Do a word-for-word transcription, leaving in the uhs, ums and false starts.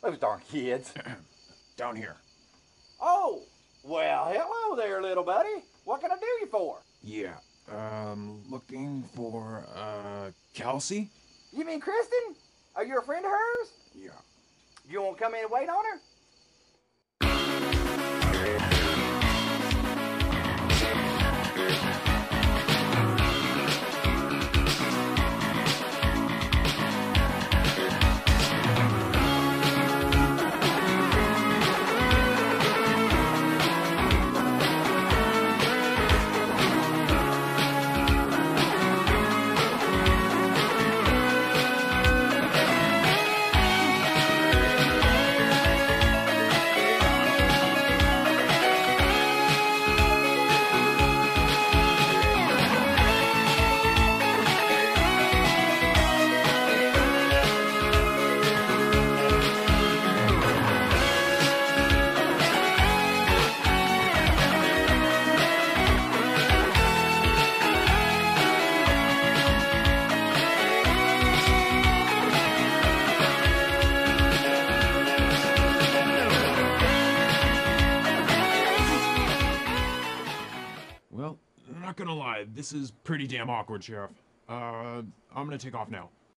Those darn kids. Down here. Oh, well, hello there, little buddy. What can I do you for? Yeah, um, looking for, uh, Kelsey? You mean Kristen? Are you a friend of hers? Yeah. You want to come in and wait on her? Well, I'm not gonna lie, this is pretty damn awkward, Sheriff. Uh, I'm gonna take off now.